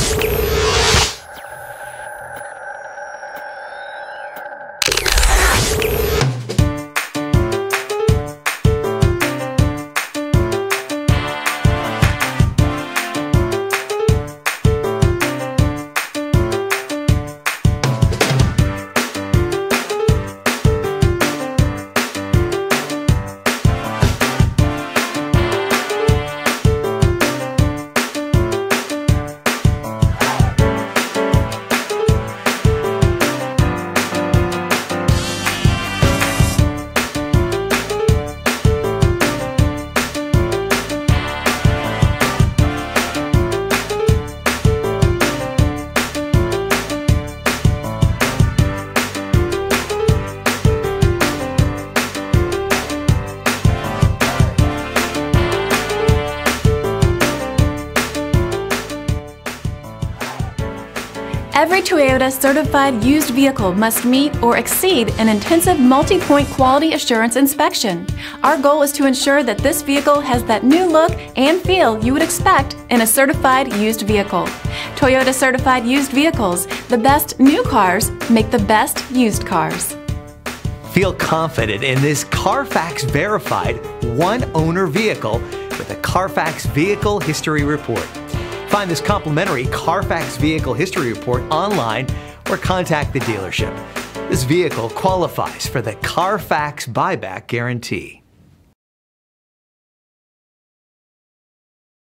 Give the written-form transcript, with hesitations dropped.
Every Toyota certified used vehicle must meet or exceed an intensive multi-point quality assurance inspection. Our goal is to ensure that this vehicle has that new look and feel you would expect in a certified used vehicle. Toyota certified used vehicles, the best new cars make the best used cars. Feel confident in this Carfax verified one-owner vehicle with a Carfax Vehicle History Report. Find this complimentary Carfax Vehicle History Report online or contact the dealership. This vehicle qualifies for the Carfax Buyback Guarantee.